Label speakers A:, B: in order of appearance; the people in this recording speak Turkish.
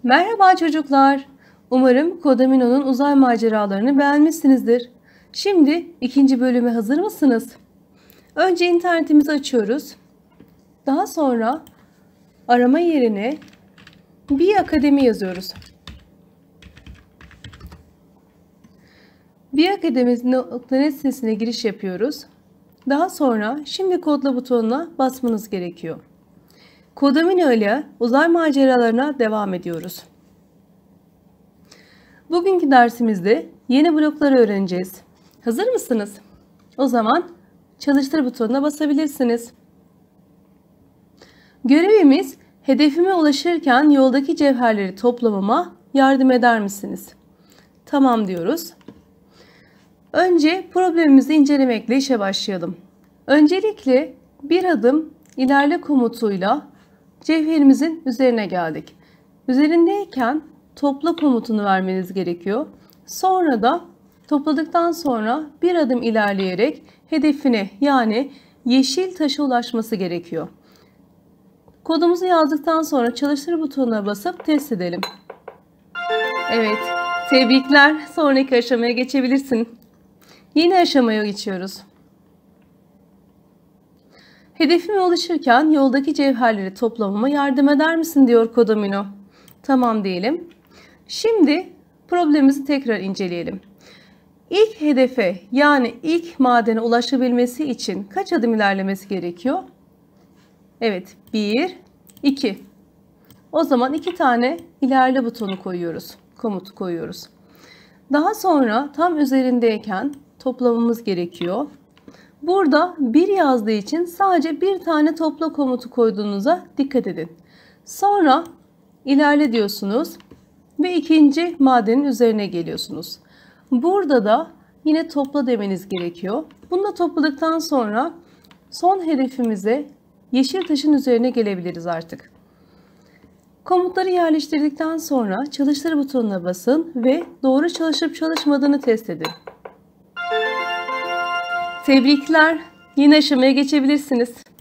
A: Merhaba çocuklar. Umarım Kodamino'nun uzay maceralarını beğenmişsinizdir. Şimdi ikinci bölüme hazır mısınız? Önce internetimizi açıyoruz. Daha sonra arama yerine Bİ-Akademi yazıyoruz. Bİ-Akademi.net sitesine giriş yapıyoruz. Daha sonra şimdi kodla butonuna basmanız gerekiyor. Kodamino ile uzay maceralarına devam ediyoruz. Bugünkü dersimizde yeni blokları öğreneceğiz. Hazır mısınız? O zaman çalıştır butonuna basabilirsiniz. Görevimiz hedefime ulaşırken yoldaki cevherleri toplamama yardım eder misiniz? Tamam diyoruz. Önce problemimizi incelemekle işe başlayalım. Öncelikle bir adım ilerle komutuyla cevherimizin üzerine geldik. Üzerindeyken topla komutunu vermeniz gerekiyor. Sonra da topladıktan sonra bir adım ilerleyerek hedefine yani yeşil taşa ulaşması gerekiyor. Kodumuzu yazdıktan sonra çalıştır butonuna basıp test edelim. Evet, tebrikler. Sonraki aşamaya geçebilirsin. Yeni aşamaya geçiyoruz. Hedefime ulaşırken yoldaki cevherleri toplamama yardım eder misin diyor Kodamino. Tamam diyelim. Şimdi problemimizi tekrar inceleyelim. İlk hedefe yani ilk madene ulaşabilmesi için kaç adım ilerlemesi gerekiyor? Evet, 1, 2. O zaman 2 tane ilerle butonu koyuyoruz. Komut koyuyoruz. Daha sonra tam üzerindeyken toplamamız gerekiyor. Burada 1 yazdığı için sadece bir tane topla komutu koyduğunuza dikkat edin. Sonra ilerle diyorsunuz ve ikinci madenin üzerine geliyorsunuz. Burada da yine topla demeniz gerekiyor. Bunu da topladıktan sonra son hedefimize yeşil taşın üzerine gelebiliriz artık. Komutları yerleştirdikten sonra çalıştır butonuna basın ve doğru çalışıp çalışmadığını test edin. Tebrikler. Yeni aşamaya geçebilirsiniz.